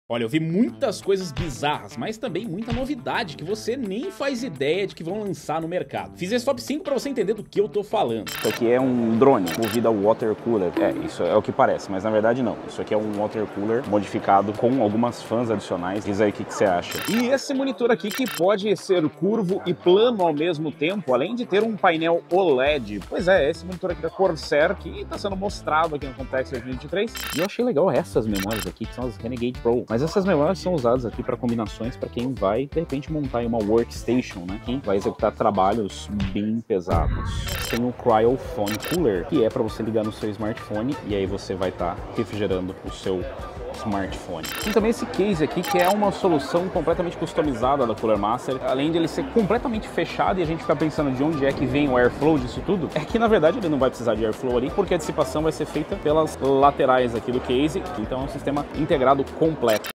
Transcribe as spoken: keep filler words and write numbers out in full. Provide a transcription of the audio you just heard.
Olha, eu vi muitas coisas bizarras, mas também muita novidade que você nem faz ideia de que vão lançar no mercado. Fiz esse top cinco pra você entender do que eu tô falando. Isso aqui é um drone movido a water cooler. É, isso é o que parece, mas na verdade não. Isso aqui é um water cooler modificado com algumas fãs adicionais. Diz aí o que, que você acha. E esse monitor aqui que pode ser curvo e plano ao mesmo tempo, além de ter um painel O L E D. Pois é, esse monitor aqui da Corsair que está sendo mostrado aqui no Computex dois mil e vinte e três. E eu achei legal essas memórias aqui, que são as Renegade Pro. Mas essas memórias são usadas aqui para combinações para quem vai, de repente, montar uma workstation, né? Que vai executar trabalhos bem pesados. Tem o Cryophone Cooler, que é para você ligar no seu smartphone e aí você vai estar tá refrigerando o seu smartphone. Tem também esse case aqui, que é uma solução completamente customizada da Cooler Master. Além de ele ser completamente fechado e a gente ficar pensando de onde é que vem o airflow disso tudo, é que na verdade ele não vai precisar de airflow ali, porque a dissipação vai ser feita pelas laterais aqui do case. Então é um sistema integrado completo.